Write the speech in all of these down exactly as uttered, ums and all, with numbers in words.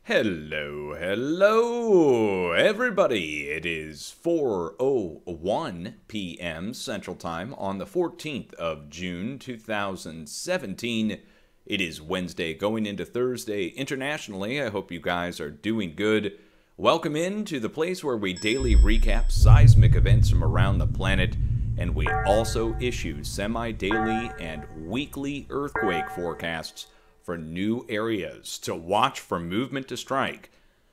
Hello, hello, everybody. It is four oh one p m Central Time on the fourteenth of June, two thousand seventeen. It is Wednesday going into Thursday internationally. I hope you guys are doing good. Welcome in to the place where we daily recap seismic events from around the planet, and we also issue semi-daily and weekly earthquake forecasts for new areas to watch for movement to strike.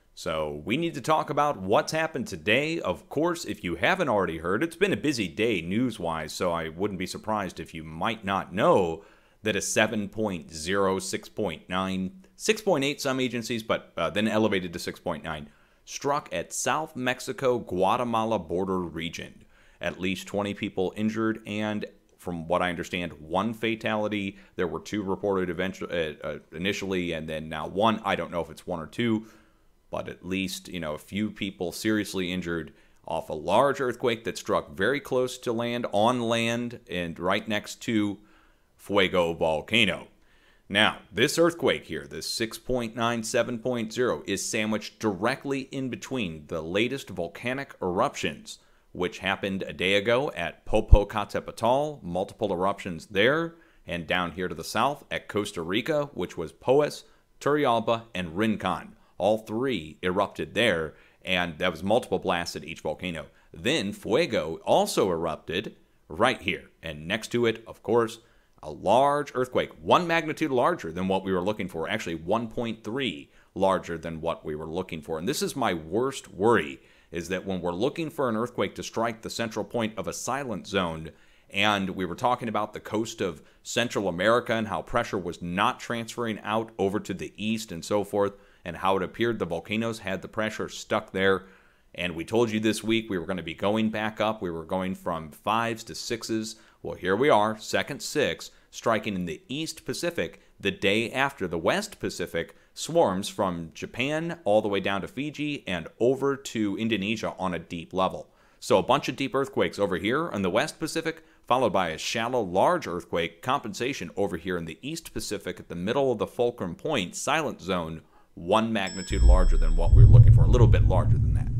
So we need to talk about what's happened today. Of course, if you haven't already heard, it's been a busy day news-wise, so I wouldn't be surprised if you might not know that a seven point oh, six point nine, six point eight some agencies, but uh, then elevated to six point nine, struck at South Mexico-Guatemala border region. At least twenty people injured, and from what I understand, one fatality. There were two reported eventually, uh, uh, initially, and then now one. I don't know if it's one or two, but at least, you know, a few people seriously injured off a large earthquake that struck very close to land, on land, and right next to Fuego volcano. Now, this earthquake here, this six point nine, seven point oh, is sandwiched directly in between the latest volcanic eruptions, which happened a day ago at Popocatépetl, multiple eruptions there, and down here to the south at Costa Rica, which was Poas, Turrialba, and Rincon. All three erupted there, and that was multiple blasts at each volcano. Then Fuego also erupted right here, and next to it, of course, a large earthquake, one magnitude larger than what we were looking for, actually one point three larger than what we were looking for. And this is my worst worry, is that when we're looking for an earthquake to strike the central point of a silent zone, and we were talking about the coast of Central America and how pressure was not transferring out over to the east and so forth, and how it appeared the volcanoes had the pressure stuck there. And we told you this week we were going to be going back up. We were going from fives to sixes. Well, here we are, second six, striking in the East Pacific the day after the West Pacific swarms from Japan all the way down to Fiji and over to Indonesia on a deep level. So a bunch of deep earthquakes over here in the West Pacific, followed by a shallow, large earthquake compensation over here in the East Pacific at the middle of the Fulcrum Point silent zone, one magnitude larger than what we were looking for, a little bit larger than that.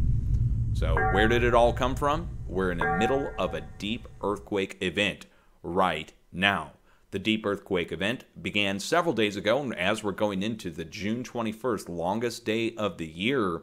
So where did it all come from? We're in the middle of a deep earthquake event right now. The deep earthquake event began several days ago, and as we're going into the June twenty-first, longest day of the year,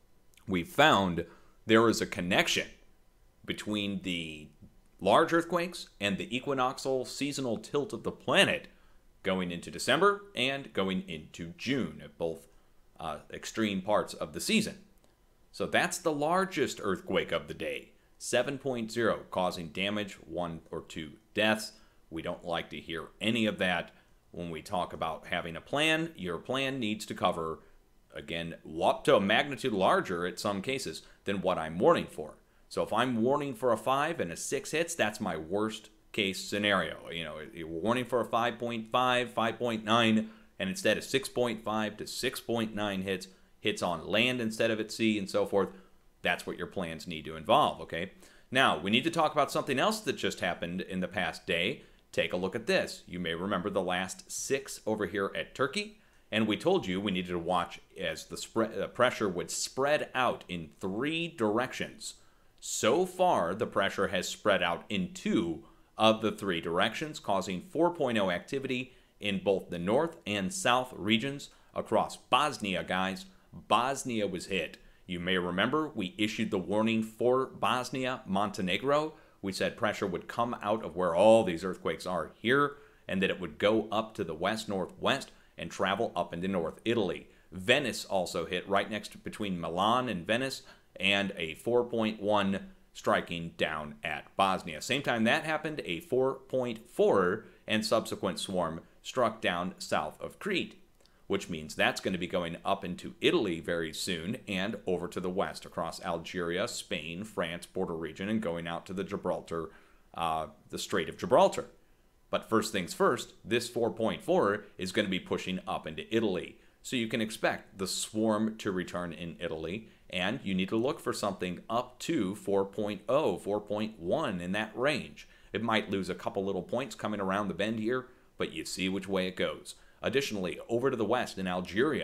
we found there is a connection between the large earthquakes and the equinoxial seasonal tilt of the planet going into December and going into June at both uh, extreme parts of the season. So that's the largest earthquake of the day, seven point oh, causing damage, one or two deaths. We don't like to hear any of that when we talk about having a plan. Your plan needs to cover, again, up to a magnitude larger in some cases than what I'm warning for. So if I'm warning for a five and a six hits, that's my worst case scenario. You know, you're warning for a five point five, five point nine, and instead of six point five to six point nine hits, hits on land instead of at sea and so forth, that's what your plans need to involve, okay? Now, we need to talk about something else that just happened in the past day. Take a look at this. You may remember the last six over here at Turkey, and we told you we needed to watch as the spread, uh, pressure would spread out in three directions. So far, the pressure has spread out in two of the three directions, causing four point oh activity in both the north and south regions across Bosnia, guys. Bosnia was hit. You may remember we issued the warning for Bosnia, Montenegro. We said pressure would come out of where all these earthquakes are here, and that it would go up to the west-northwest and travel up into North Italy. Venice also hit right next to between Milan and Venice, and a four point one striking down at Bosnia. Same time that happened, a four point four and subsequent swarm struck down south of Crete, which means that's going to be going up into Italy very soon and over to the west across Algeria, Spain, France border region, and going out to the Gibraltar, uh, the Strait of Gibraltar. But first things first, this four point four is going to be pushing up into Italy. So you can expect the swarm to return in Italy, and you need to look for something up to four point oh, four point one in that range. It might lose a couple little points coming around the bend here, but you see which way it goes. Additionally, over to the west in Algeria,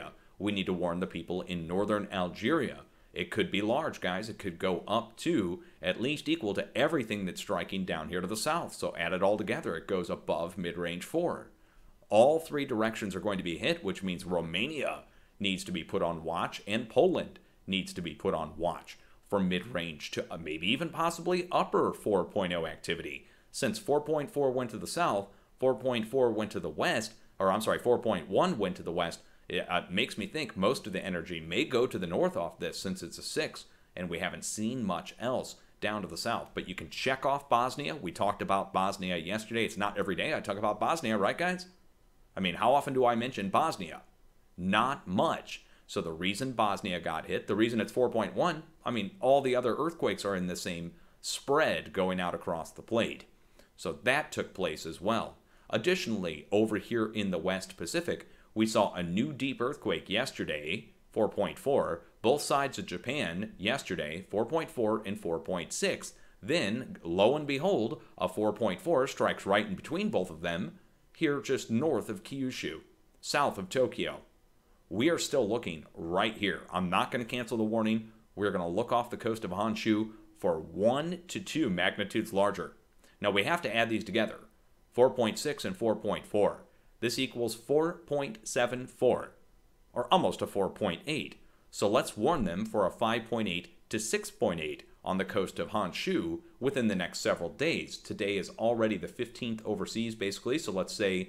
we need to warn the people in northern Algeria. It could be large, guys. It could go up to at least equal to everything that's striking down here to the south. So add it all together, it goes above mid-range four. All three directions are going to be hit, which means Romania needs to be put on watch, and Poland needs to be put on watch for mid-range to maybe even possibly upper four point oh activity. Since four point four went to the south, four point four went to the west, or I'm sorry, four point one went to the west, it uh, makes me think most of the energy may go to the north off this since it's a six, and we haven't seen much else down to the south. But you can check off Bosnia. We talked about Bosnia yesterday. It's not every day I talk about Bosnia, right, guys? I mean, how often do I mention Bosnia? Not much. So the reason Bosnia got hit, the reason it's four point one, I mean, all the other earthquakes are in the same spread going out across the plate. So that took place as well. Additionally, over here in the West Pacific, we saw a new deep earthquake yesterday, four point four. Both sides of Japan yesterday, four point four and four point six. Then, lo and behold, a four point four strikes right in between both of them, here just north of Kyushu, south of Tokyo. We are still looking right here. I'm not going to cancel the warning. We're going to look off the coast of Honshu for one to two magnitudes larger. Now, we have to add these together, four point six and four point four. This equals four point seven four, or almost a four point eight. So let's warn them for a five point eight to six point eight on the coast of Honshu within the next several days. Today is already the fifteenth overseas, basically, so let's say,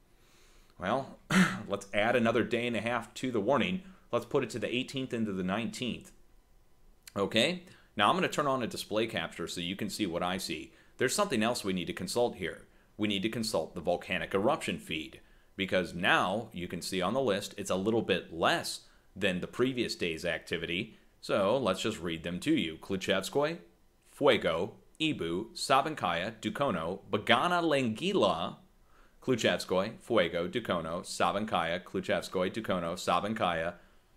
well, let's add another day and a half to the warning. Let's put it to the eighteenth into the nineteenth. Okay? Now I'm going to turn on a display capture so you can see what I see. There's something else we need to consult here. We need to consult the volcanic eruption feed, because now you can see on the list it's a little bit less than the previous day's activity. So let's just read them to you. Kluchevskoye, Fuego, Ibu, Sabankaya, Dukono, Bagana Langila, Kluchevskoye, Fuego, Dukono, Sabankaya, Kluchevskoye, Dukono, Sabankaya,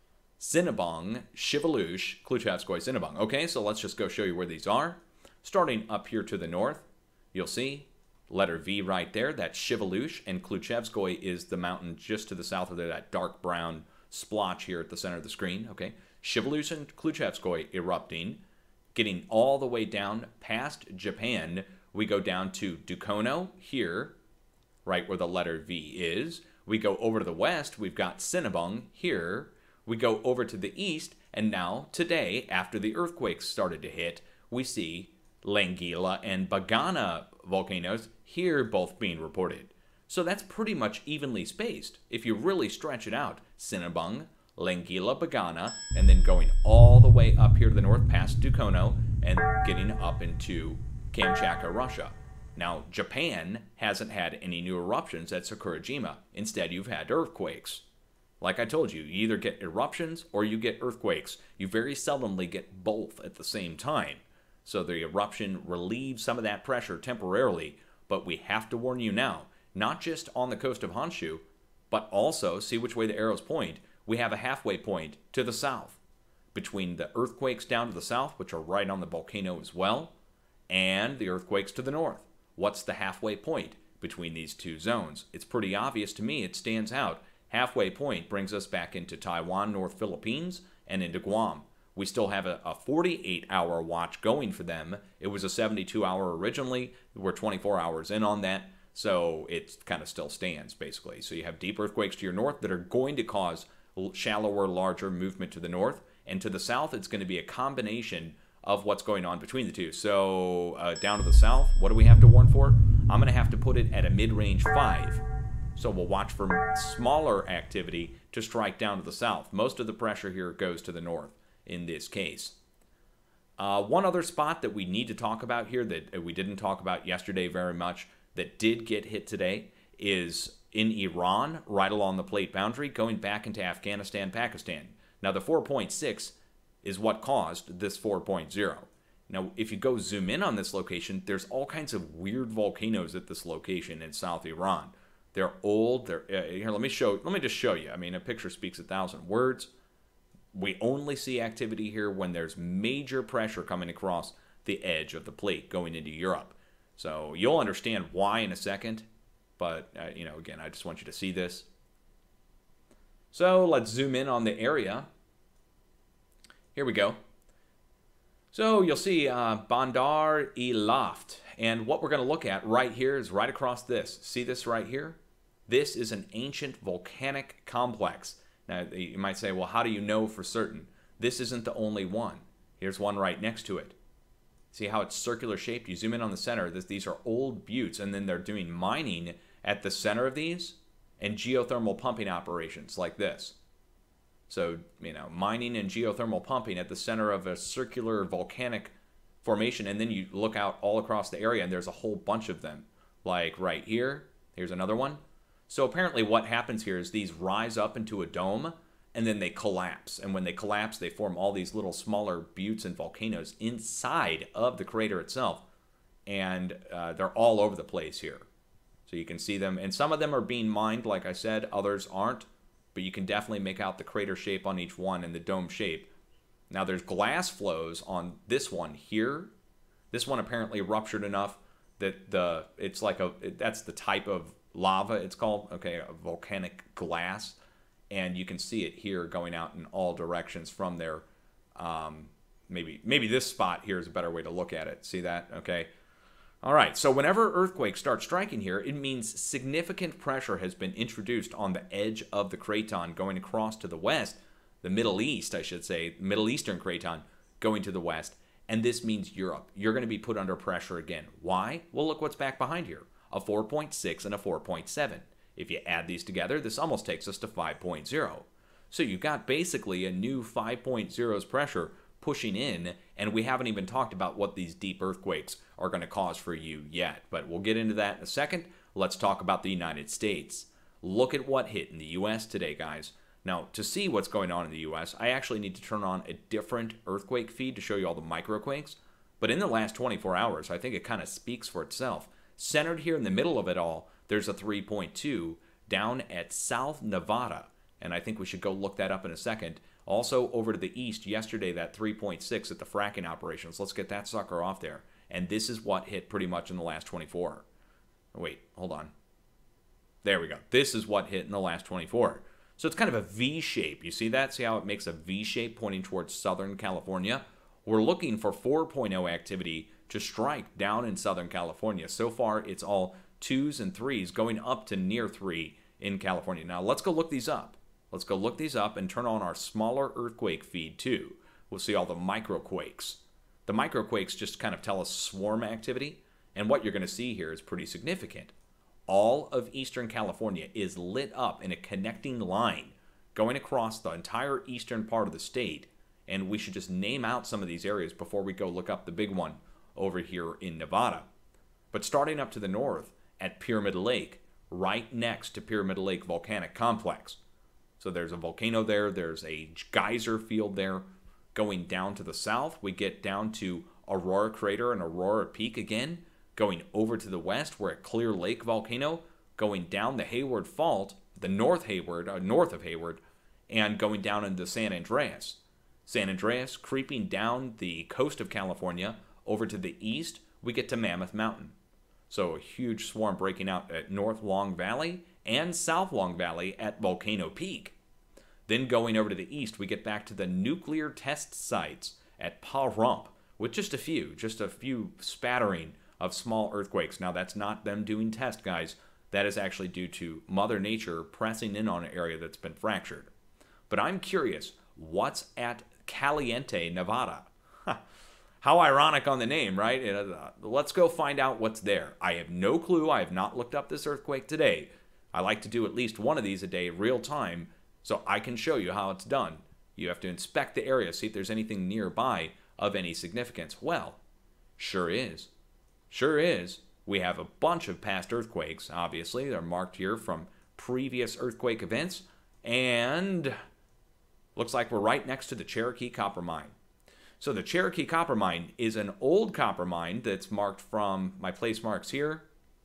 Sinabung, Shivalush, Kluchevskoye, Sinabung. Okay, so let's just go show you where these are. Starting up here to the north, you'll see letter V right there. That's Shivalush, and Kluchevskoye is the mountain just to the south of there, that dark brown splotch here at the center of the screen. Okay, Shivalush and Kluchevskoye erupting. Getting all the way down past Japan, we go down to Dukono here, right where the letter V is. We go over to the west, we've got Sinabung here. We go over to the east, and now, today, after the earthquakes started to hit, we see Langila and Bagana volcanoes here both being reported. So that's pretty much evenly spaced. If you really stretch it out, Sinabung, Langila, Bagana, and then going all the way up here to the north past Dukono and getting up into Kamchatka, Russia. Now, Japan hasn't had any new eruptions at Sakurajima. Instead, you've had earthquakes. Like I told you, you either get eruptions or you get earthquakes. You very seldomly get both at the same time. So the eruption relieves some of that pressure temporarily, but we have to warn you now, not just on the coast of Honshu, but also, see which way the arrows point, we have a halfway point to the south, between the earthquakes down to the south, which are right on the volcano as well, and the earthquakes to the north. What's the halfway point between these two zones? It's pretty obvious to me. It stands out. Halfway point brings us back into Taiwan, North Philippines, and into Guam. We still have a forty-eight hour watch going for them. It was a seventy-two hour originally. We're twenty-four hours in on that, so it kind of still stands, basically. So you have deep earthquakes to your north that are going to cause shallower, larger movement to the north, and to the south, it's going to be a combination of what's going on between the two. So uh, down to the south, what do we have to warn for? I'm going to have to put it at a mid-range five. So we'll watch for smaller activity to strike down to the south. Most of the pressure here goes to the north in this case. Uh, one other spot that we need to talk about here that we didn't talk about yesterday very much that did get hit today is in Iran, right along the plate boundary, going back into Afghanistan, Pakistan. Now the four point six is what caused this four point oh. Now if you go zoom in on this location, there's all kinds of weird volcanoes at this location in South Iran. They're old. They're uh, here. Let me show. Let me just show you. I mean, a picture speaks a thousand words. We only see activity here when there's major pressure coming across the edge of the plate going into Europe. So you'll understand why in a second. But uh, you know, again, I just want you to see this. So let's zoom in on the area. Here we go. So you'll see uh, Bandar e Loft. And what we're going to look at right here is right across this. See this right here? This is an ancient volcanic complex. Now, you might say, well, how do you know for certain? This isn't the only one. Here's one right next to it. See how it's circular shaped? You zoom in on the center. This, these are old buttes, and then they're doing mining at the center of these and geothermal pumping operations like this. So, you know, mining and geothermal pumping at the center of a circular volcanic formation, and then you look out all across the area, and there's a whole bunch of them. Like right here, here's another one. So apparently what happens here is these rise up into a dome, and then they collapse. And when they collapse, they form all these little smaller buttes and volcanoes inside of the crater itself. And uh, they're all over the place here. So you can see them, and some of them are being mined, like I said, others aren't. But you can definitely make out the crater shape on each one and the dome shape. Now there's glass flows on this one here. This one apparently ruptured enough that the it's like a that's the type of lava it's called, okay, a volcanic glass, and you can see it here going out in all directions from there. Um, maybe maybe this spot here is a better way to look at it. See that? Okay. All right, so whenever earthquakes start striking here, it means significant pressure has been introduced on the edge of the craton going across to the west, the Middle East, I should say, Middle Eastern craton going to the west, and this means Europe. You're going to be put under pressure again. Why? Well, look what's back behind here, a four point six and a four point seven. If you add these together, this almost takes us to five point oh. So you've got basically a new five point oh's pressure pushing in, and we haven't even talked about what these deep earthquakes are going to cause for you yet. But we'll get into that in a second. Let's talk about the United States. Look at what hit in the U S today, guys. Now, to see what's going on in the U S, I actually need to turn on a different earthquake feed to show you all the microquakes. But in the last twenty-four hours, I think it kind of speaks for itself. Centered here in the middle of it all, there's a three point two down at South Nevada. And I think we should go look that up in a second. Also, over to the east, yesterday, that three point six at the fracking operations. Let's get that sucker off there. And this is what hit pretty much in the last twenty-four. Wait, hold on. There we go. This is what hit in the last twenty-four. So it's kind of a V shape. You see that? See how it makes a V shape pointing towards Southern California? We're looking for four point oh activity to strike down in Southern California. So far, it's all twos and threes going up to near three in California. Now, let's go look these up. Let's go look these up and turn on our smaller earthquake feed too. We'll see all the microquakes. The microquakes just kind of tell us swarm activity, and what you're going to see here is pretty significant. All of Eastern California is lit up in a connecting line going across the entire eastern part of the state, and we should just name out some of these areas before we go look up the big one over here in Nevada. But starting up to the north at Pyramid Lake, right next to Pyramid Lake Volcanic Complex. So there's a volcano there, there's a geyser field there. Going down to the south, we get down to Aurora Crater and Aurora Peak again. Going over to the west, we're at Clear Lake Volcano. Going down the Hayward Fault, the North Hayward, uh, north of Hayward, and going down into San Andreas. San Andreas, creeping down the coast of California, over to the east, we get to Mammoth Mountain. So a huge swarm breaking out at North Long Valley and South Long Valley at Volcano Peak. Then going over to the east, we get back to the nuclear test sites at Pahrump, with just a few, just a few spattering of small earthquakes. Now, that's not them doing tests, guys. That is actually due to Mother Nature pressing in on an area that's been fractured. But I'm curious, what's at Caliente, Nevada? How ironic on the name, right? Let's go find out what's there. I have no clue. I have not looked up this earthquake today. I like to do at least one of these a day, real time, so I can show you how it's done. You have to inspect the area, see if there's anything nearby of any significance. Well, sure is. Sure is. We have a bunch of past earthquakes, obviously. They're marked here from previous earthquake events. And looks like we're right next to the Cherokee Copper Mine. So the Cherokee Copper Mine is an old copper mine that's marked from my place marks here.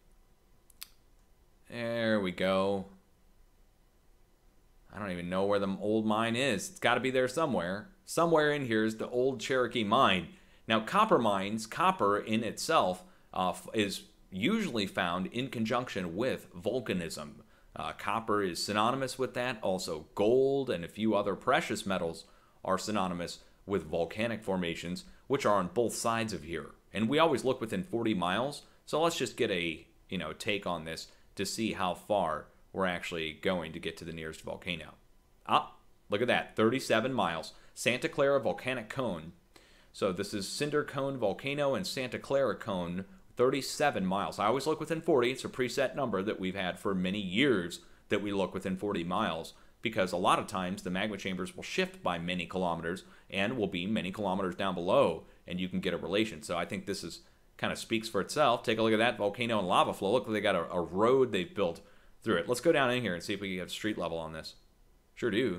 There we go. I don't even know where the old mine is. It's got to be there somewhere. Somewhere in here is the old Cherokee mine. Now, copper mines, copper in itself, uh, is usually found in conjunction with volcanism. Uh, copper is synonymous with that. Also, gold and a few other precious metals are synonymous with volcanic formations, which are on both sides of here. And we always look within forty miles, so let's just get a you know take on this to see how far we're actually going to get to the nearest volcano. Ah, look at that, thirty-seven miles. Santa Clara Volcanic Cone. So this is Cinder Cone Volcano and Santa Clara Cone, thirty-seven miles. I always look within forty. It's a preset number that we've had for many years that we look within forty miles, because a lot of times the magma chambers will shift by many kilometers and will be many kilometers down below, and you can get a relation. So I think this is kind of speaks for itself. Take a look at that volcano and lava flow. Look, they got a, a road they've built through it. Let's go down in here and see if we can get street level on this. Sure do.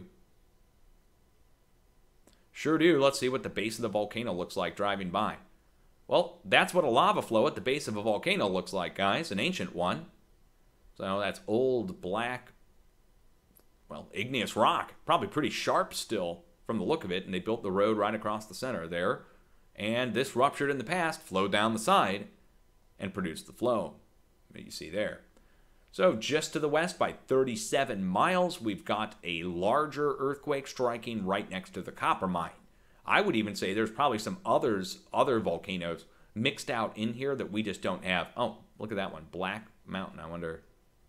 Sure do. Let's see what the base of the volcano looks like driving by. Well, that's what a lava flow at the base of a volcano looks like, guys. An ancient one. So that's old, black, well, igneous rock. Probably pretty sharp still from the look of it. And they built the road right across the center there. And this ruptured in the past, flowed down the side, and produced the flow that you see there. So just to the west by thirty-seven miles, we've got a larger earthquake striking right next to the copper mine. I would even say there's probably some others, other volcanoes mixed out in here that we just don't have. Oh, look at that one, Black Mountain. I wonder.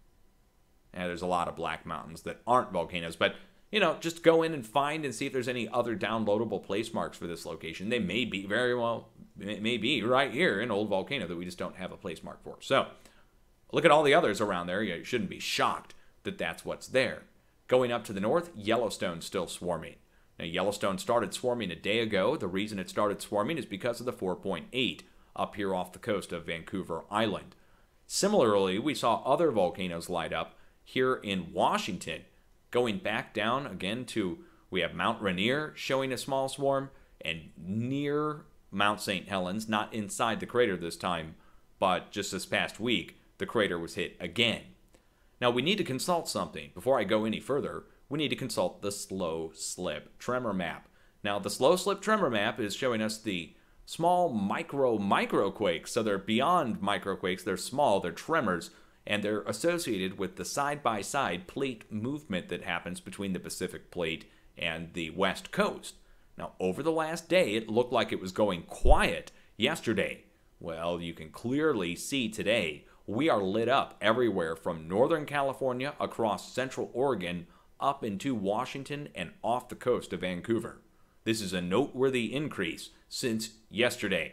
Yeah, there's a lot of black mountains that aren't volcanoes, but you know, just go in and find and see if there's any other downloadable place marks for this location. They may be very well, it may be right here, an old volcano that we just don't have a place mark for. So look at all the others around there. You shouldn't be shocked that that's what's there. Going up to the north, Yellowstone's still swarming. Now, Yellowstone started swarming a day ago. The reason it started swarming is because of the four point eight up here off the coast of Vancouver Island. Similarly, we saw other volcanoes light up here in Washington. Going back down again to, we have Mount Rainier showing a small swarm, and near Mount Saint Helens, not inside the crater this time, but just this past week, the crater was hit again. Now we need to consult something. Before I go any further, we need to consult the slow slip tremor map. Now the slow slip tremor map is showing us the small micro microquakes. So they're beyond microquakes, they're small, they're tremors, and they're associated with the side-by-side plate movement that happens between the Pacific plate and the west coast. Now over the last day, it looked like it was going quiet yesterday. Well, you can clearly see today we are lit up everywhere from Northern California across Central Oregon up into Washington and off the coast of Vancouver. This is a noteworthy increase since yesterday.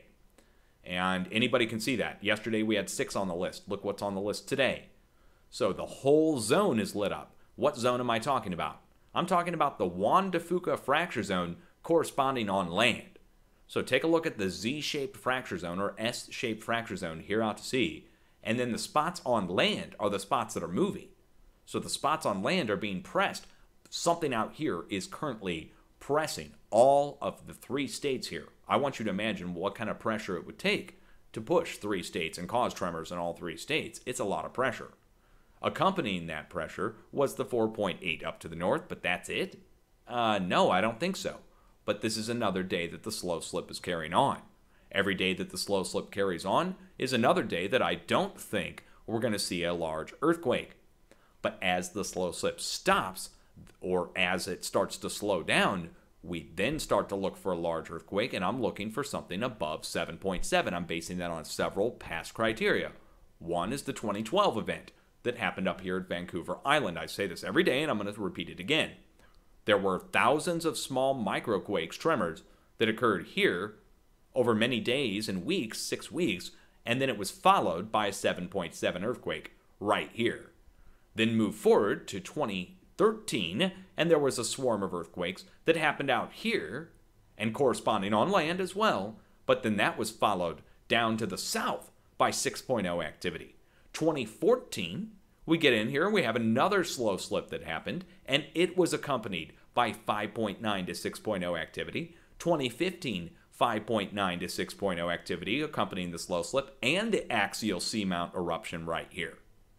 And anybody can see that. Yesterday we had six on the list. Look what's on the list today. So the whole zone is lit up. What zone am I talking about? I'm talking about the Juan de Fuca fracture zone corresponding on land. So take a look at the Z-shaped fracture zone or S-shaped fracture zone here out to sea. And then the spots on land are the spots that are moving. So the spots on land are being pressed. Something out here is currently pressing all of the three states here. I want you to imagine what kind of pressure it would take to push three states and cause tremors in all three states. It's a lot of pressure. Accompanying that pressure was the four point eight up to the north, but that's it? Uh, no, I don't think so. But this is another day that the slow slip is carrying on. Every day that the slow slip carries on is another day that I don't think we're going to see a large earthquake. But as the slow slip stops, or as it starts to slow down, we then start to look for a large earthquake, and I'm looking for something above seven point seven. I'm basing that on several past criteria. One is the twenty twelve event that happened up here at Vancouver Island. I say this every day, and I'm going to repeat it again. There were thousands of small microquakes, tremors, that occurred here over many days and weeks, six weeks, and then it was followed by a seven point seven earthquake right here. Then move forward to twenty thirteen, and there was a swarm of earthquakes that happened out here and corresponding on land as well, but then that was followed down to the south by six point oh activity. twenty fourteen, we get in here and we have another slow slip that happened, and it was accompanied by five point nine to six point oh activity. twenty fifteen, five point nine to six point oh activity accompanying the slow slip and the axial seamount eruption right here.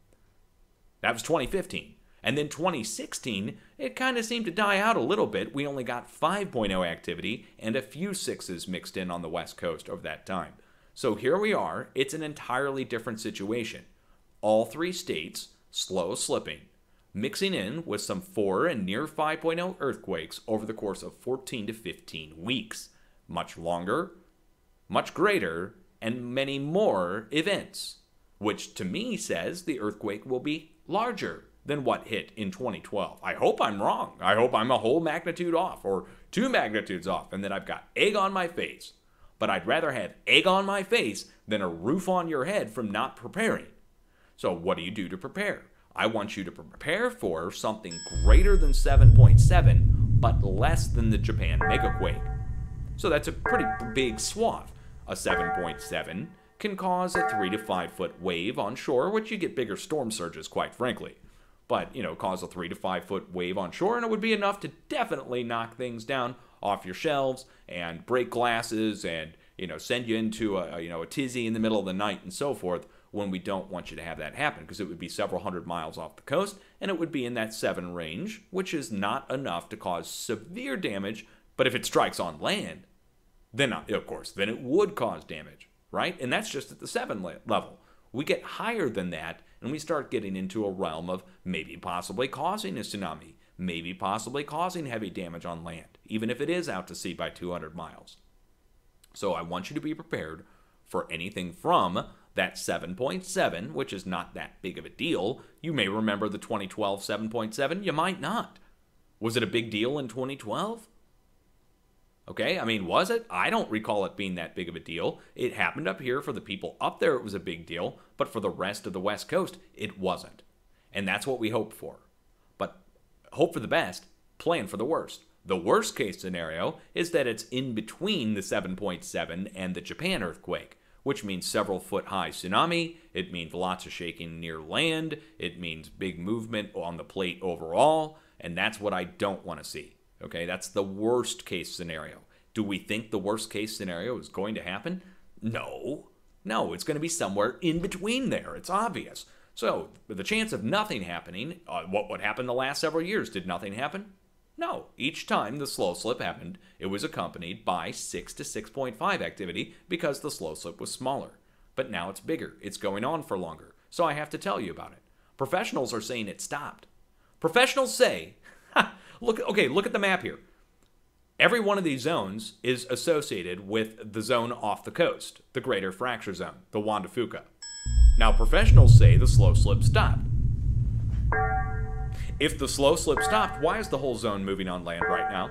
That was twenty fifteen. And then twenty sixteen, it kind of seemed to die out a little bit. We only got five point oh activity and a few sixes mixed in on the west coast over that time. So here we are. It's an entirely different situation. All three states slow slipping. mixing in with some four and near five point oh earthquakes over the course of fourteen to fifteen weeks. Much longer, much greater, and many more events, which to me says the earthquake will be larger than what hit in twenty twelve. I hope I'm wrong. I hope I'm a whole magnitude off or two magnitudes off and that I've got egg on my face. But I'd rather have egg on my face than a roof on your head from not preparing. So what do you do to prepare? I want you to prepare for something greater than seven point seven, but less than the Japan megaquake. So that's a pretty big swath. A seven point seven can cause a three to five foot wave on shore, which you get bigger storm surges, quite frankly. But, you know, cause a three to five foot wave on shore, and it would be enough to definitely knock things down off your shelves and break glasses and, you know, send you into a, you know, a tizzy in the middle of the night and so forth, when we don't want you to have that happen, because it would be several hundred miles off the coast, and it would be in that seven range, which is not enough to cause severe damage. But if it strikes on land, then, of course, then it would cause damage, right? And that's just at the seven level. We get higher than that, and we start getting into a realm of maybe possibly causing a tsunami, maybe possibly causing heavy damage on land, even if it is out to sea by two hundred miles. So I want you to be prepared for anything from that seven point seven, which is not that big of a deal. You may remember the twenty twelve seven point seven. You might not. Was it a big deal in twenty twelve? Okay, I mean, was it? I don't recall it being that big of a deal. It happened up here. For the people up there, it was a big deal. But for the rest of the West Coast, it wasn't. And that's what we hope for. But hope for the best, plan for the worst. The worst case scenario is that it's in between the seven point seven and the Japan earthquake, which means several foot high tsunami. It means lots of shaking near land. It means big movement on the plate overall. And that's what I don't want to see. Okay, that's the worst case scenario. Do we think the worst case scenario is going to happen? No. No, it's going to be somewhere in between there. It's obvious. So the chance of nothing happening, uh, what would happen the last several years? Did nothing happen? No. Each time the slow slip happened, it was accompanied by six to six point five activity because the slow slip was smaller. But now it's bigger. It's going on for longer. So I have to tell you about it. Professionals are saying it stopped. Professionals say, ha, look, okay, look at the map here. Every one of these zones is associated with the zone off the coast, the greater fracture zone, the Juan de Fuca. Now, professionals say the slow slip stopped. If the slow slip stopped, why is the whole zone moving on land right now?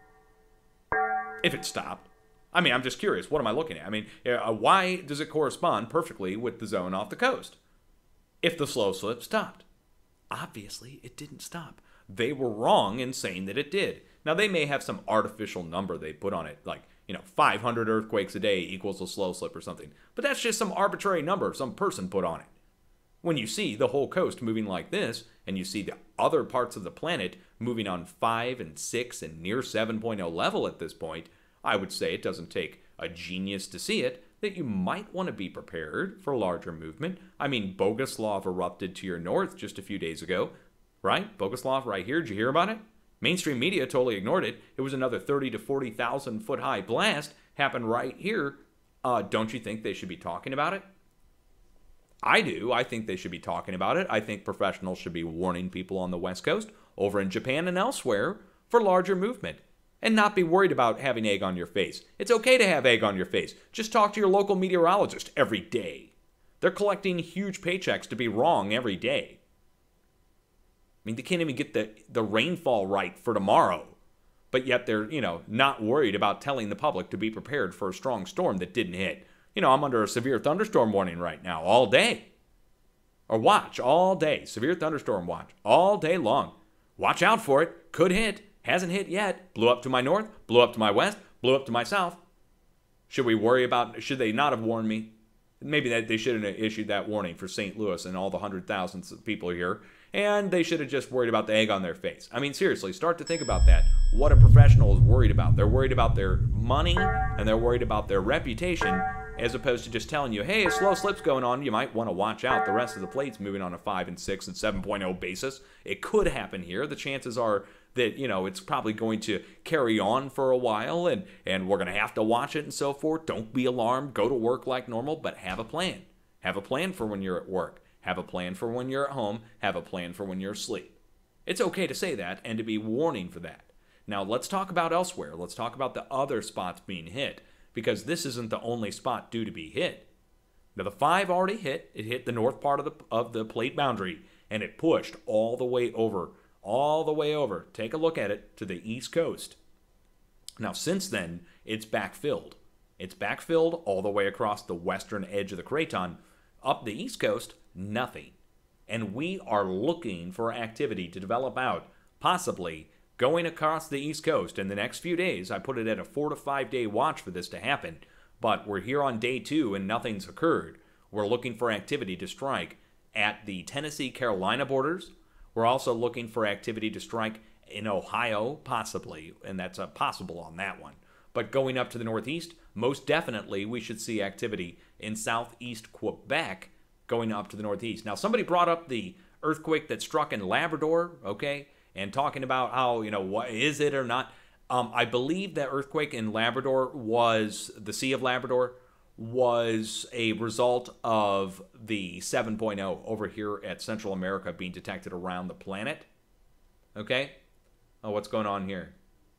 If it stopped. I mean, I'm just curious. What am I looking at? I mean, uh, why does it correspond perfectly with the zone off the coast if the slow slip stopped? Obviously, it didn't stop. They were wrong in saying that it did. Now, they may have some artificial number they put on it, like, you know, five hundred earthquakes a day equals a slow slip or something. But that's just some arbitrary number some person put on it. When you see the whole coast moving like this, and you see the other parts of the planet moving on five and six and near seven point oh level at this point, I would say it doesn't take a genius to see it, that you might want to be prepared for larger movement. I mean, Boguslav erupted to your north just a few days ago, right? Boguslav right here, did you hear about it? Mainstream media totally ignored it. It was another thirty to forty thousand foot high blast happened right here. Uh, don't you think they should be talking about it? I do. I think they should be talking about it. I think professionals should be warning people on the West Coast, over in Japan and elsewhere, for larger movement. And not be worried about having egg on your face. It's okay to have egg on your face. Just talk to your local meteorologist every day. They're collecting huge paychecks to be wrong every day. I mean, they can't even get the, the rainfall right for tomorrow. But yet they're, you know, not worried about telling the public to be prepared for a strong storm that didn't hit. You know, I'm under a severe thunderstorm warning right now, all day. Or watch, all day. Severe thunderstorm watch, all day long. Watch out for it. Could hit. Hasn't hit yet. Blew up to my north, blew up to my west, blew up to my south. Should we worry about, should they not have warned me? Maybe that they shouldn't have issued that warning for Saint Louis and all the hundred thousands of people here. And they should have just worried about the egg on their face. I mean, seriously, start to think about that. What a professional is worried about. They're worried about their money and they're worried about their reputation, as opposed to just telling you, hey, a slow slip's going on. You might want to watch out. The rest of the plate's moving on a five and six and seven point oh basis. It could happen here. The chances are that, you know, it's probably going to carry on for a while and, and we're going to have to watch it and so forth. Don't be alarmed. Go to work like normal, but have a plan. Have a plan for when you're at work. Have a plan for when you're at home. Have a plan for when you're asleep. It's okay to say that and to be warning for that. Now, let's talk about elsewhere. Let's talk about the other spots being hit, because this isn't the only spot due to be hit. Now, the five already hit. It hit the north part of the, of the plate boundary, and it pushed all the way over, all the way over. Take a look at it to the east coast. Now, since then, it's backfilled. It's backfilled all the way across the western edge of the craton. Up the east coast, nothing. And we are looking for activity to develop out, possibly going across the east coast in the next few days. I put it at a four to five day watch for this to happen. But we're here on day two and nothing's occurred. We're looking for activity to strike at the Tennessee-Carolina borders. We're also looking for activity to strike in Ohio, possibly, and that's a possible on that one. But going up to the northeast, most definitely we should see activity in southeast Quebec going up to the northeast. Now, somebody brought up the earthquake that struck in Labrador, okay, and talking about how, you know, what is it or not. Um, I believe that earthquake in Labrador was, the Sea of Labrador, was a result of the seven point oh over here at Central America being detected around the planet. Okay? Oh, what's going on here?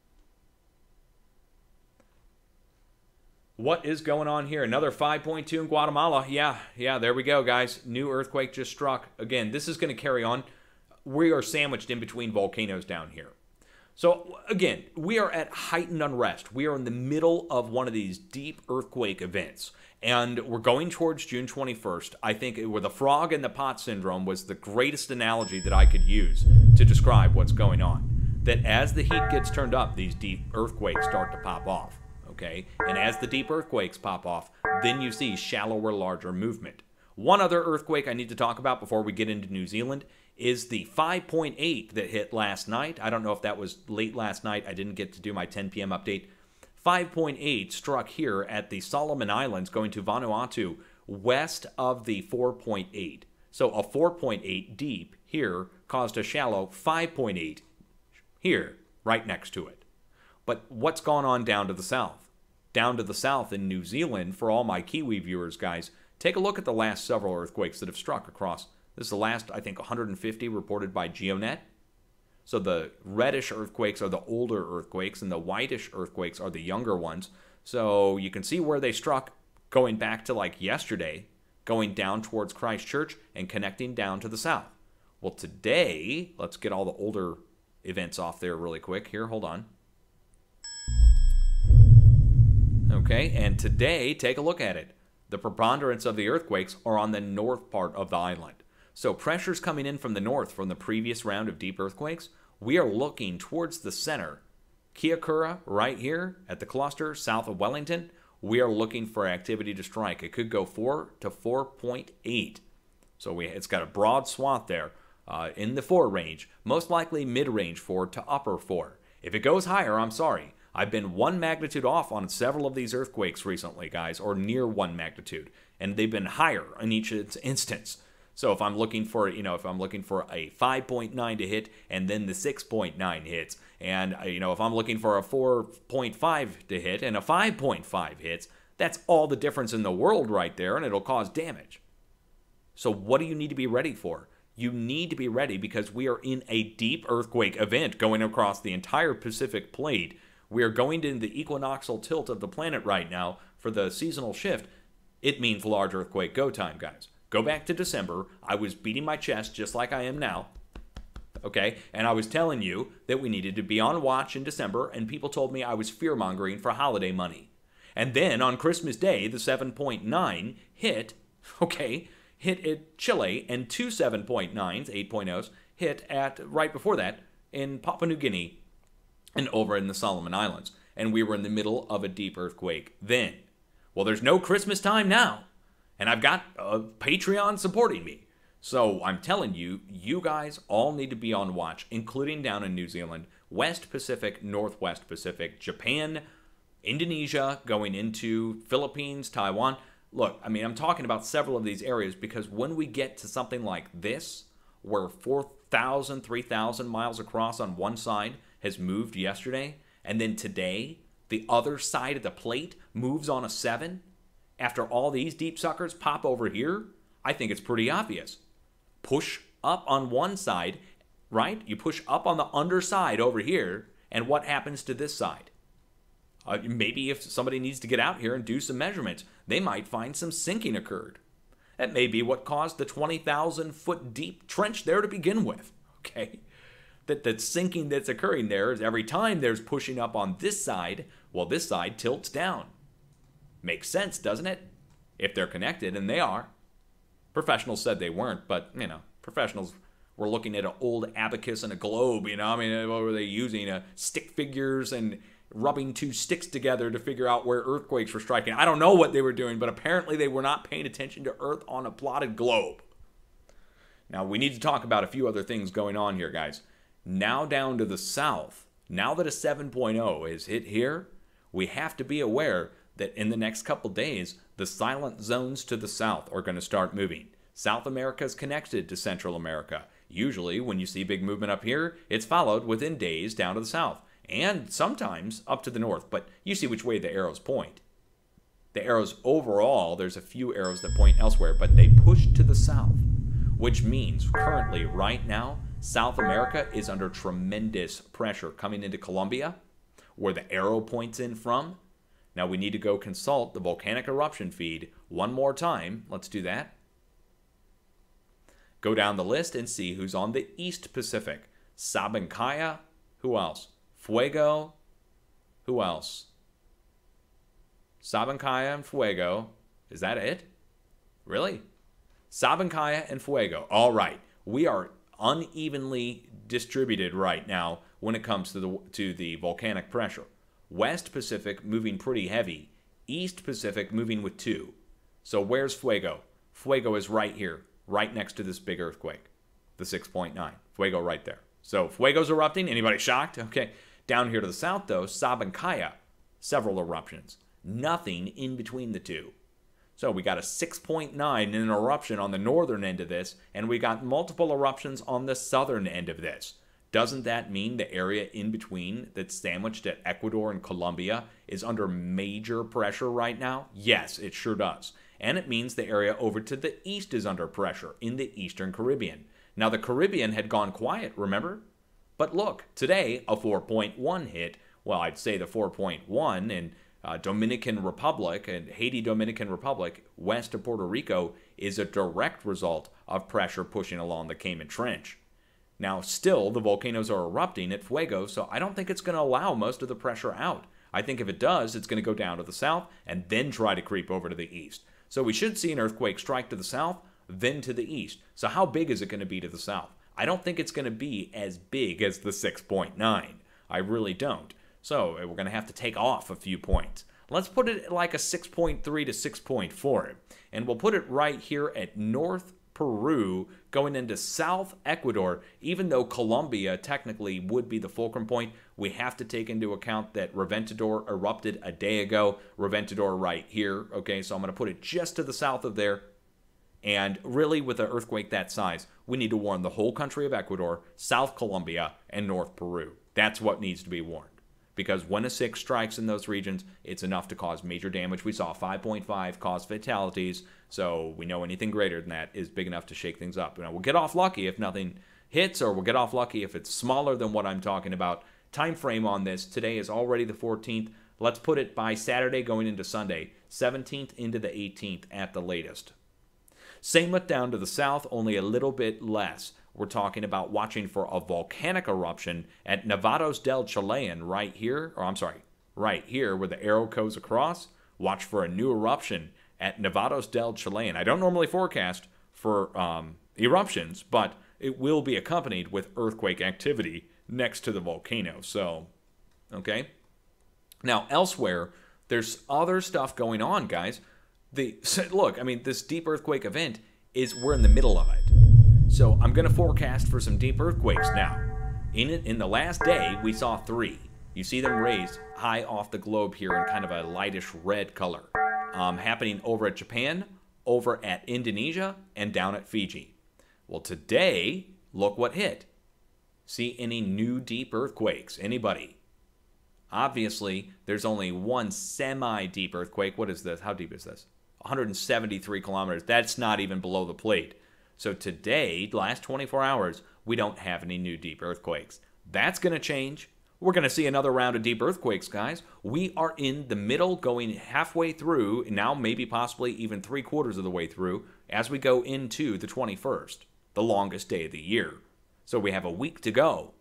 What is going on here? Another five point two in Guatemala. Yeah, yeah, there we go, guys. New earthquake just struck. Again, this is going to carry on. We are sandwiched in between volcanoes down here. So, again, we are at heightened unrest. We are in the middle of one of these deep earthquake events. And we're going towards June twenty-first. I think it, where the frog in the pot syndrome was the greatest analogy that I could use to describe what's going on. That as the heat gets turned up, these deep earthquakes start to pop off. Okay? And as the deep earthquakes pop off, then you see shallower, larger movement. One other earthquake I need to talk about before we get into New Zealand is the five point eight that hit last night. I don't know if that was late last night. I didn't get to do my ten p m update. five point eight struck here at the Solomon Islands going to Vanuatu west of the four point eight. So a four point eight deep here caused a shallow five point eight here right next to it. But what's gone on down to the south? Down to the south in New Zealand, for all my Kiwi viewers, guys, take a look at the last several earthquakes that have struck across. This is the last, I think, one hundred fifty reported by GeoNet. So the reddish earthquakes are the older earthquakes, and the whitish earthquakes are the younger ones. So you can see where they struck going back to like yesterday, going down towards Christchurch and connecting down to the south. Well, today, let's get all the older events off there really quick. Here, hold on. Okay, and today, take a look at it. The preponderance of the earthquakes are on the north part of the island. So pressures coming in from the north from the previous round of deep earthquakes, we are looking towards the center. Kiakura, right here at the cluster south of Wellington, we are looking for activity to strike. It could go four to four point eight. So we, it's got a broad swath there uh, in the four range, most likely mid-range four to upper four. If it goes higher, I'm sorry. I've been one magnitude off on several of these earthquakes recently, guys, or near one magnitude, and they've been higher in each instance. So if I'm looking for, you know, if I'm looking for a five point nine to hit and then the six point nine hits, and, you know, if I'm looking for a four point five to hit and a five point five hits, that's all the difference in the world right there, and it'll cause damage. So what do you need to be ready for? You need to be ready because we are in a deep earthquake event going across the entire Pacific plate. We are going into the equinoxial tilt of the planet right now for the seasonal shift. It means large earthquake go time, guys. Go back to December, I was beating my chest just like I am now, okay? And I was telling you that we needed to be on watch in December, and people told me I was fear-mongering for holiday money. And then on Christmas Day, the seven point nine hit, okay, hit at Chile, and two seven point nines, eight point ohs, hit at, right before that, in Papua New Guinea and over in the Solomon Islands. And we were in the middle of a deep earthquake then. Well, there's no Christmas time now. And I've got a Patreon supporting me. So I'm telling you, you guys all need to be on watch, including down in New Zealand, West Pacific, Northwest Pacific, Japan, Indonesia, going into Philippines, Taiwan. Look, I mean, I'm talking about several of these areas because when we get to something like this, where four thousand, three thousand miles across on one side has moved yesterday, and then today, the other side of the plate moves on a seven, after all these deep suckers pop over here, I think it's pretty obvious. Push up on one side, right? You push up on the underside over here, and what happens to this side? Uh, maybe if somebody needs to get out here and do some measurements, they might find some sinking occurred. That may be what caused the twenty thousand foot deep trench there to begin with, okay? That the sinking that's occurring there is every time there's pushing up on this side, well, this side tilts down. Makes sense, doesn't it? If they're connected, and they are. Professionals said they weren't, but, you know, professionals were looking at an old abacus and a globe, you know? I mean, what were they using? Uh, stick figures and rubbing two sticks together to figure out where earthquakes were striking. I don't know what they were doing, but apparently they were not paying attention to Earth on a plotted globe. Now, we need to talk about a few other things going on here, guys. Now down to the south, now that a seven point oh is hit here, we have to be aware that in the next couple days, the silent zones to the south are going to start moving. South America is connected to Central America. Usually, when you see big movement up here, it's followed within days down to the south, and sometimes up to the north, but you see which way the arrows point. The arrows overall, there's a few arrows that point elsewhere, but they push to the south, which means currently, right now, South America is under tremendous pressure coming into Colombia, where the arrow points in from. Now we need to go consult the volcanic eruption feed one more time. Let's do that. Go down the list and see who's on the East Pacific. Sabancaya. Who else? Fuego. Who else? Sabancaya and Fuego. Is that it? Really? Sabancaya and Fuego. All right. We are unevenly distributed right now when it comes to the to the volcanic pressure. West Pacific moving pretty heavy. East Pacific moving with two. So where's Fuego? Fuego is right here, right next to this big earthquake, the six point nine. Fuego right there. So Fuego's erupting. Anybody shocked? Okay. Down here to the south, though, Sabancaya, several eruptions. Nothing in between the two. So we got a six point nine in an eruption on the northern end of this, and we got multiple eruptions on the southern end of this. Doesn't that mean the area in between that's sandwiched at Ecuador and Colombia is under major pressure right now? Yes, it sure does. And it means the area over to the east is under pressure in the eastern Caribbean. Now, the Caribbean had gone quiet, remember? But look, today, a four point one hit. Well, I'd say the four point one in uh, Dominican Republic and Haiti Dominican Republic, west of Puerto Rico, is a direct result of pressure pushing along the Cayman Trench. Now, still, the volcanoes are erupting at Fuego, so I don't think it's going to allow most of the pressure out. I think if it does, it's going to go down to the south and then try to creep over to the east. So we should see an earthquake strike to the south, then to the east. So how big is it going to be to the south? I don't think it's going to be as big as the six point nine. I really don't. So we're going to have to take off a few points. Let's put it like a six point three to six point four. And we'll put it right here at North Peru going into South Ecuador. Even though Colombia technically would be the fulcrum point, we have to take into account that Reventador erupted a day ago. Reventador right here. Okay, so I'm going to put it just to the south of there. And really, with an earthquake that size, we need to warn the whole country of Ecuador, South Colombia, and North Peru. That's what needs to be warned. Because when a six strikes in those regions, it's enough to cause major damage. We saw five point five cause fatalities, so we know anything greater than that is big enough to shake things up. Now, we'll get off lucky if nothing hits, or we'll get off lucky if it's smaller than what I'm talking about. Time frame on this, today is already the fourteenth. Let's put it by Saturday going into Sunday, seventeenth into the eighteenth at the latest. Same with down to the south, only a little bit less. We're talking about watching for a volcanic eruption at Nevados del Chilean right here, or I'm sorry, right here where the arrow goes across. Watch for a new eruption at Nevados del Chilean. I don't normally forecast for um, eruptions, but it will be accompanied with earthquake activity next to the volcano. So, okay. Now, elsewhere, there's other stuff going on, guys. The look, I mean, this deep earthquake event is, we're in the middle of it. So I'm going to forecast for some deep earthquakes now. In it, in the last day, we saw three. You see them raised high off the globe here in kind of a lightish red color. Um, happening over at Japan, over at Indonesia, and down at Fiji. Well, today, look what hit. See any new deep earthquakes? Anybody? Obviously, there's only one semi-deep earthquake. What is this? How deep is this? one hundred seventy-three kilometers. That's not even below the plate. So today, the last twenty-four hours, we don't have any new deep earthquakes. That's going to change. We're going to see another round of deep earthquakes, guys. We are in the middle, going halfway through, now maybe possibly even three quarters of the way through, as we go into the twenty-first, the longest day of the year. So we have a week to go.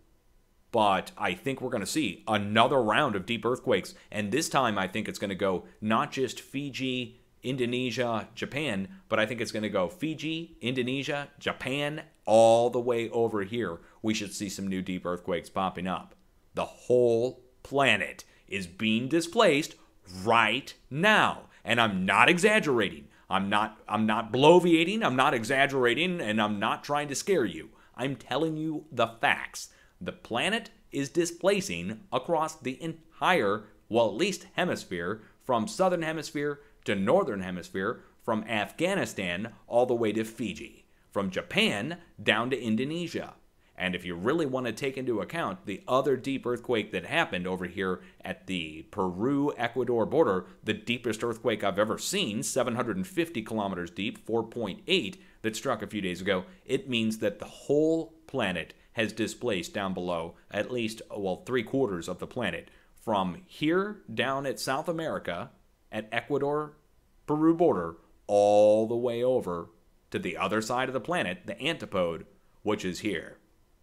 But I think we're going to see another round of deep earthquakes. And this time, I think it's going to go not just Fiji, Indonesia, Japan, but I think it's going to go Fiji, Indonesia, Japan, all the way over here. We should see some new deep earthquakes popping up. The whole planet is being displaced right now. And I'm not exaggerating. I'm not I'm not bloviating, I'm not exaggerating, and I'm not trying to scare you. I'm telling you the facts. The planet is displacing across the entire, well, at least hemisphere, from southern hemisphere to northern hemisphere, from Afghanistan all the way to Fiji, from Japan down to Indonesia. And if you really want to take into account the other deep earthquake that happened over here at the Peru-Ecuador border, the deepest earthquake I've ever seen, seven hundred fifty kilometers deep, four point eight, that struck a few days ago, it means that the whole planet has displaced down below, at least, well, three quarters of the planet, from here down at South America, at Ecuador-Peru border, all the way over to the other side of the planet, the antipode, which is here.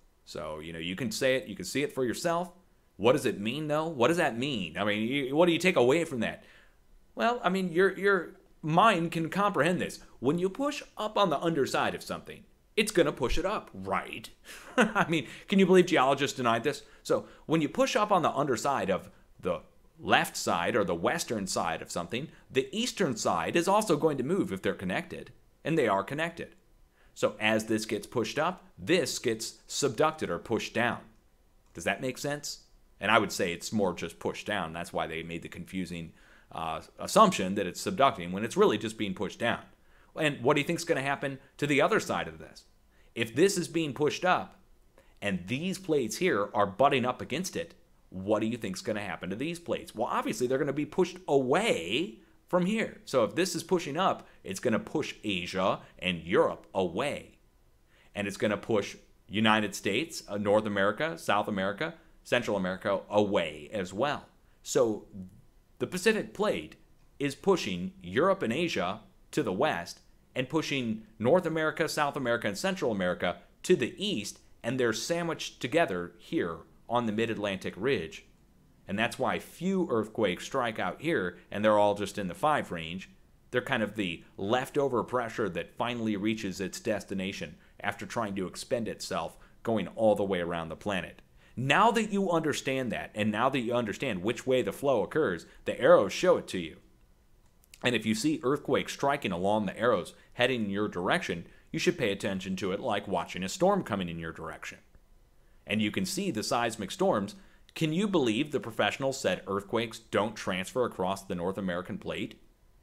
So, you know, you can say it, you can see it for yourself. What does it mean, though? What does that mean? I mean, you, what do you take away from that? Well, I mean, your, your mind can comprehend this. When you push up on the underside of something, it's going to push it up, right? I mean, can you believe geologists denied this? So, when you push up on the underside of the left side or the western side of something, the eastern side is also going to move if they're connected, and they are connected. So as this gets pushed up, this gets subducted or pushed down. Does that make sense? And I would say it's more just pushed down. That's why they made the confusing uh, assumption that it's subducting when it's really just being pushed down. And what do you think is going to happen to the other side of this? If this is being pushed up and these plates here are butting up against it, what do you think is going to happen to these plates? Well, obviously they're going to be pushed away from here. So if this is pushing up, it's going to push Asia and Europe away. And it's going to push United States, uh, North America, South America, Central America away as well. So the Pacific Plate is pushing Europe and Asia to the west and pushing North America, South America, and Central America to the east, and they're sandwiched together here on the Mid-Atlantic Ridge. And that's why few earthquakes strike out here, and they're all just in the five range. They're kind of the leftover pressure that finally reaches its destination after trying to expend itself going all the way around the planet. Now that you understand that, and now that you understand which way the flow occurs, the arrows show it to you. And if you see earthquakes striking along the arrows heading in your direction, you should pay attention to it like watching a storm coming in your direction. And you can see the seismic storms. Can you believe the professionals said earthquakes don't transfer across the North American plate?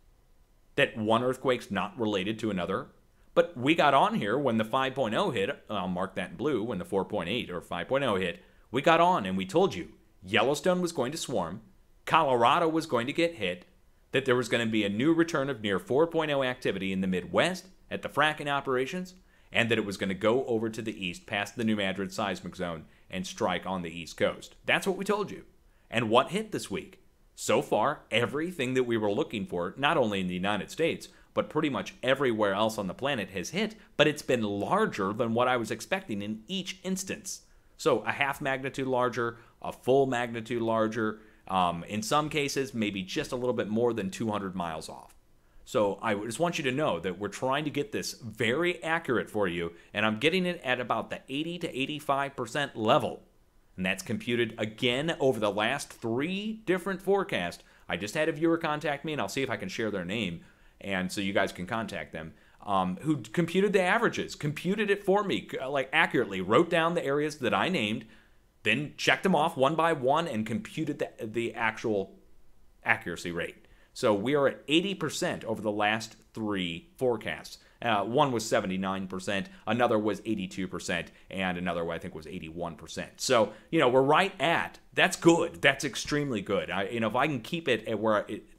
That one earthquake's not related to another? But we got on here when the five point oh hit, I'll mark that in blue, when the four point eight or five point oh hit, we got on and we told you Yellowstone was going to swarm, Colorado was going to get hit, that there was going to be a new return of near four point oh activity in the Midwest at the fracking operations, and that it was going to go over to the east past the New Madrid seismic zone and strike on the East Coast. That's what we told you. And what hit this week? So far, everything that we were looking for, not only in the United States, but pretty much everywhere else on the planet has hit, but it's been larger than what I was expecting in each instance. So a half magnitude larger, a full magnitude larger, um, in some cases, maybe just a little bit more than two hundred miles off. So I just want you to know that we're trying to get this very accurate for you, and I'm getting it at about the eighty to eighty-five percent level. And that's computed again over the last three different forecasts. I just had a viewer contact me, and I'll see if I can share their name, and so you guys can contact them, um, who computed the averages, computed it for me, like accurately, wrote down the areas that I named, then checked them off one by one and computed the, the actual accuracy rate. So we are at eighty percent over the last three forecasts. Uh, one was seventy-nine percent, another was eighty-two percent, and another I think was eighty-one percent. So, you know, we're right at, that's good. That's extremely good. I, you know, if I can keep it at where it,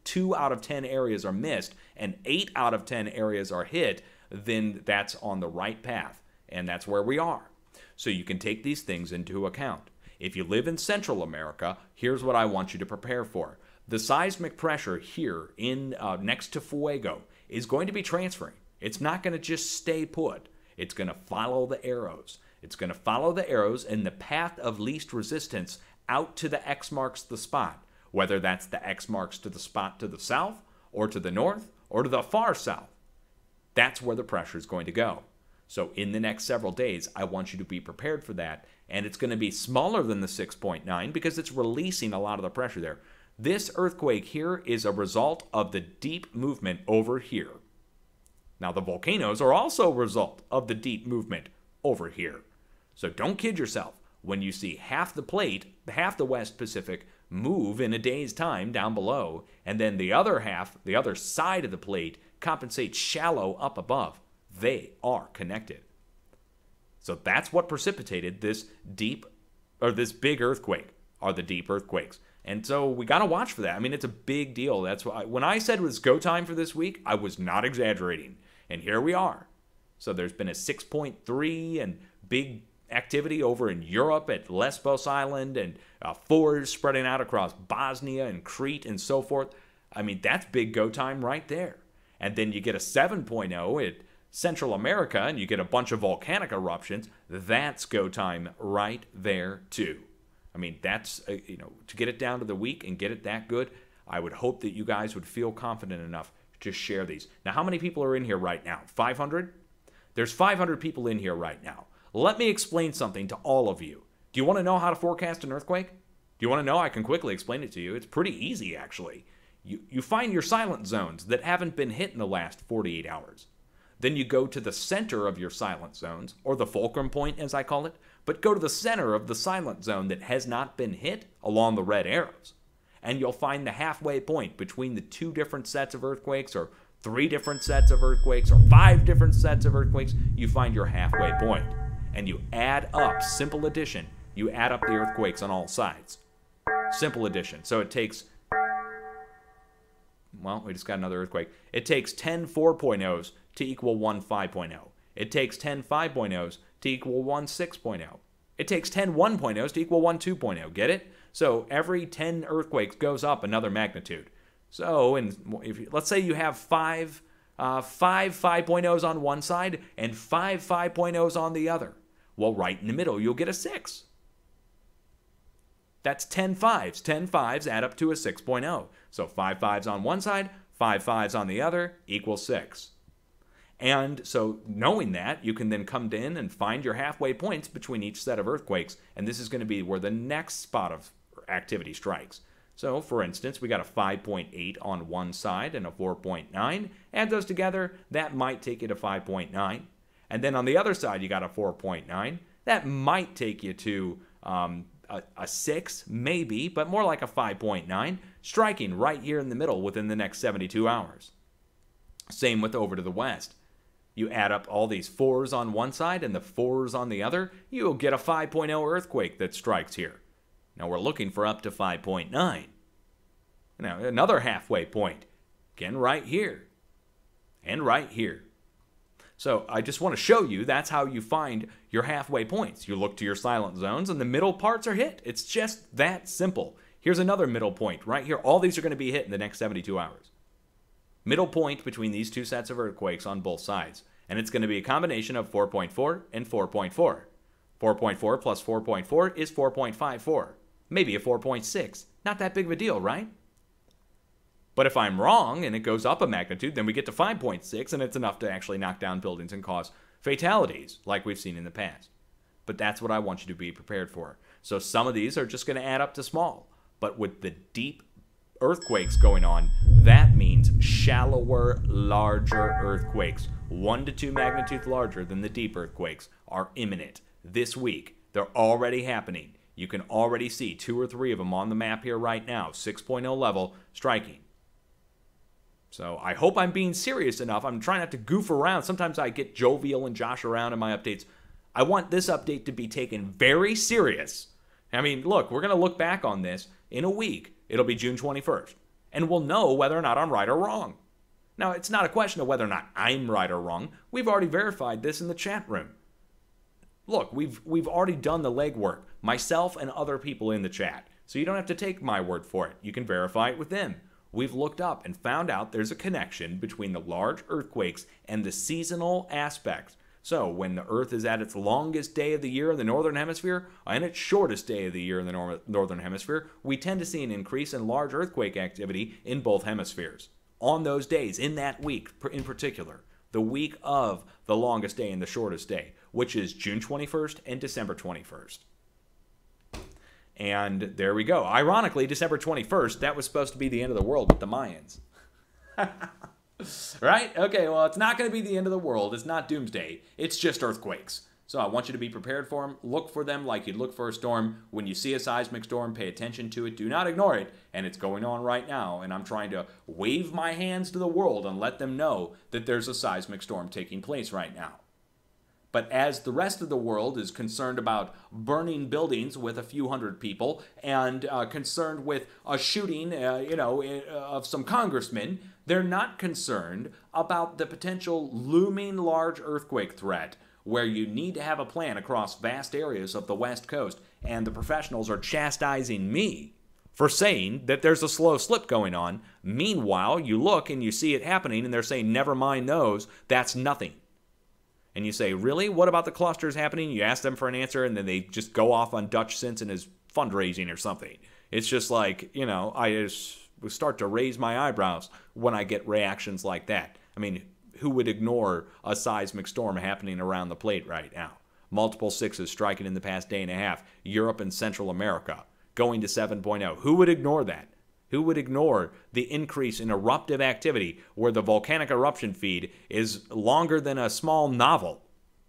two out of ten areas are missed and eight out of ten areas are hit, then that's on the right path, and that's where we are. So you can take these things into account. If you live in Central America, here's what I want you to prepare for. The seismic pressure here in uh, next to Fuego is going to be transferring. It's not going to just stay put. It's going to follow the arrows. It's going to follow the arrows in the path of least resistance out to the X marks the spot, whether that's the X marks to the spot to the south or to the north or to the far south. That's where the pressure is going to go. So in the next several days, I want you to be prepared for that, and it's going to be smaller than the six point nine because it's releasing a lot of the pressure there. This earthquake here is a result of the deep movement over here. Now, the volcanoes are also a result of the deep movement over here. So don't kid yourself. When you see half the plate, half the West Pacific, move in a day's time down below, and then the other half, the other side of the plate, compensates shallow up above, they are connected. So that's what precipitated this deep, or this big earthquake, are the deep earthquakes. And so we got to watch for that. I mean, it's a big deal. That's why when I said it was go time for this week, I was not exaggerating. And here we are. So there's been a six point three and big activity over in Europe at Lesbos Island, and uh, fours spreading out across Bosnia and Crete and so forth. I mean, that's big go time right there. And then you get a seven point oh at Central America, and you get a bunch of volcanic eruptions. That's go time right there too. I mean, that's, uh, you know, to get it down to the week and get it that good, I would hope that you guys would feel confident enough to share these. Now, how many people are in here right now? five hundred? There's five hundred people in here right now. Let me explain something to all of you. Do you want to know how to forecast an earthquake? Do you want to know? I can quickly explain it to you. It's pretty easy, actually. You, you find your silent zones that haven't been hit in the last forty-eight hours. Then you go to the center of your silent zones, or the fulcrum point, as I call it, but go to the center of the silent zone that has not been hit along the red arrows. And you'll find the halfway point between the two different sets of earthquakes, or three different sets of earthquakes, or five different sets of earthquakes. You find your halfway point. And you add up, simple addition, you add up the earthquakes on all sides. Simple addition. So it takes, well, we just got another earthquake. It takes ten four point ohs to equal one five point oh. It takes ten five point ohs to equal one six point oh. It takes ten one point ohs to equal one two point oh. Get it? So every ten earthquakes goes up another magnitude. So and if you, let's say you have five, uh, five five point ohs on one side and five five point ohs on the other. Well, right in the middle, you'll get a six. That's ten fives. ten fives add up to a six point oh. So five fives on one side, five fives on the other equals six. And so knowing that, you can then come in and find your halfway points between each set of earthquakes, and this is going to be where the next spot of activity strikes. So, for instance, we got a five point eight on one side and a four point nine. Add those together, that might take you to five point nine. And then on the other side, you got a four point nine. That might take you to um, a, a six, maybe, but more like a five point nine, striking right here in the middle within the next seventy-two hours. Same with over to the west. You add up all these fours on one side and the fours on the other, you'll get a five point oh earthquake that strikes here. Now we're looking for up to five point nine. Now another halfway point, again right here, and right here. So I just want to show you that's how you find your halfway points. You look to your silent zones and the middle parts are hit. It's just that simple. Here's another middle point right here. All these are going to be hit in the next seventy-two hours. Middle point between these two sets of earthquakes on both sides. And it's going to be a combination of four point four and four point four. four point four plus four point four is four point five four. Maybe a four point six. Not that big of a deal, right? But if I'm wrong and it goes up a magnitude, then we get to five point six and it's enough to actually knock down buildings and cause fatalities like we've seen in the past. But that's what I want you to be prepared for. So some of these are just going to add up to small. But with the deep earthquakes going on, that means shallower, larger earthquakes, one to two magnitudes larger than the deep earthquakes, are imminent this week. They're already happening. You can already see two or three of them on the map here right now, six point oh level, striking. So I hope I'm being serious enough. I'm trying not to goof around. Sometimes I get jovial and josh around in my updates. I want this update to be taken very serious. I mean, look, we're going to look back on this in a week. It'll be June twenty-first. and we'll know whether or not I'm right or wrong. Now, it's not a question of whether or not I'm right or wrong. We've already verified this in the chat room. Look, we've we've already done the legwork, myself and other people in the chat. So you don't have to take my word for it. You can verify it with them. We've looked up and found out there's a connection between the large earthquakes and the seasonal aspects. So when the Earth is at its longest day of the year in the Northern Hemisphere and its shortest day of the year in the nor- Northern Hemisphere, we tend to see an increase in large earthquake activity in both hemispheres. On those days, in that week in particular, the week of the longest day and the shortest day, which is June twenty-first and December twenty-first. And there we go. Ironically, December twenty-first, that was supposed to be the end of the world with the Mayans. Right? Okay, well, it's not going to be the end of the world. It's not doomsday. It's just earthquakes. So I want you to be prepared for them. Look for them like you'd look for a storm. When you see a seismic storm, pay attention to it. Do not ignore it. And it's going on right now. And I'm trying to wave my hands to the world and let them know that there's a seismic storm taking place right now. But as the rest of the world is concerned about burning buildings with a few hundred people and uh, concerned with a shooting, uh, you know, of some congressmen, they're not concerned about the potential looming large earthquake threat where you need to have a plan across vast areas of the West Coast, and the professionals are chastising me for saying that there's a slow slip going on. Meanwhile, you look and you see it happening, and they're saying, never mind those, that's nothing. And you say, really? What about the clusters happening? You ask them for an answer, and then they just go off on dutchsinse and his fundraising or something. It's just like, you know, I just start to raise my eyebrows when I get reactions like that. I mean, who would ignore a seismic storm happening around the plate right now? Multiple sixes striking in the past day and a half. Europe and Central America going to seven point oh. Who would ignore that? Who would ignore the increase in eruptive activity where the volcanic eruption feed is longer than a small novel?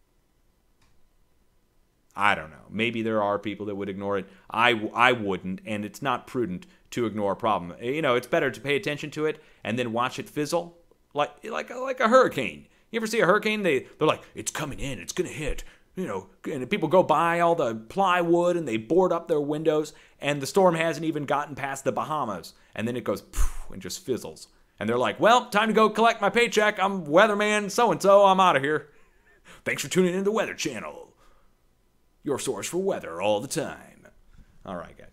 I don't know. Maybe there are people that would ignore it. I, I wouldn't, and it's not prudent to ignore a problem. You know, it's better to pay attention to it and then watch it fizzle. Like like like a hurricane. You ever see a hurricane? They they're like, it's coming in, it's gonna hit. You know, and people go by all the plywood and they board up their windows, and the storm hasn't even gotten past the Bahamas, and then it goes poof and just fizzles. And they're like, well, time to go collect my paycheck. I'm weatherman so and so. I'm out of here. Thanks for tuning in to the Weather Channel, your source for weather all the time. All right, guys.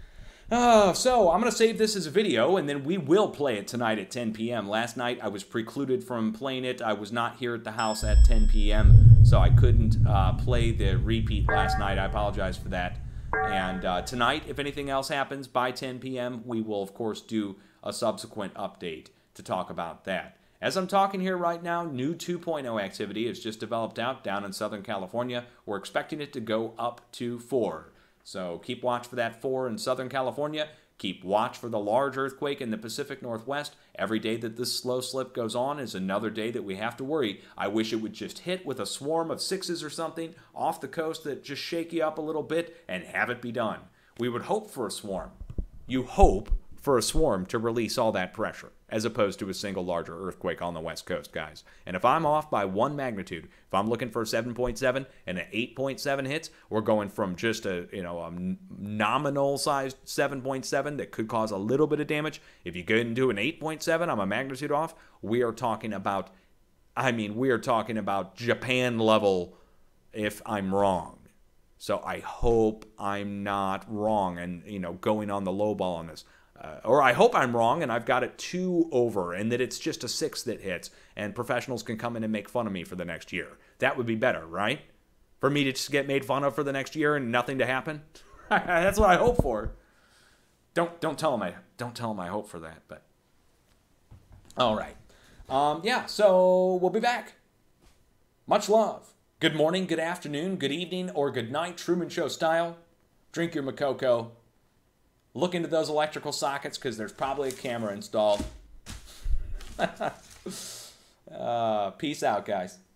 Uh, so, I'm going to save this as a video, and then we will play it tonight at ten p m Last night, I was precluded from playing it. I was not here at the house at ten p m, so I couldn't uh, play the repeat last night. I apologize for that. And uh, tonight, if anything else happens by ten p m, we will, of course, do a subsequent update to talk about that. As I'm talking here right now, new two point oh activity has just developed out down in Southern California. We're expecting it to go up to four. So keep watch for that four in Southern California. Keep watch for the large earthquake in the Pacific Northwest. Every day that this slow slip goes on is another day that we have to worry. I wish it would just hit with a swarm of sixes or something off the coast that just shake you up a little bit and have it be done. We would hope for a swarm. You hope for a swarm to release all that pressure, as opposed to a single larger earthquake on the West Coast, guys. And if I'm off by one magnitude, if I'm looking for a seven point seven and an eight point seven hits, we're going from just a, you know, a nominal sized seven point seven that could cause a little bit of damage. If you get into an eight point seven, I'm a magnitude off, we are talking about, I mean, we are talking about Japan level if I'm wrong. So I hope I'm not wrong and, you know, going on the low ball on this. Uh, or I hope I'm wrong and I've got it two over and that it's just a six that hits and professionals can come in and make fun of me for the next year. That would be better, right? For me to just get made fun of for the next year and nothing to happen? That's what I hope for. Don't don't tell them I don't tell them I hope for that, but all right. Um, yeah, so we'll be back. Much love. Good morning, good afternoon, good evening, or good night, Truman Show style. Drink your Makoko. Look into those electrical sockets because there's probably a camera installed. uh, peace out, guys.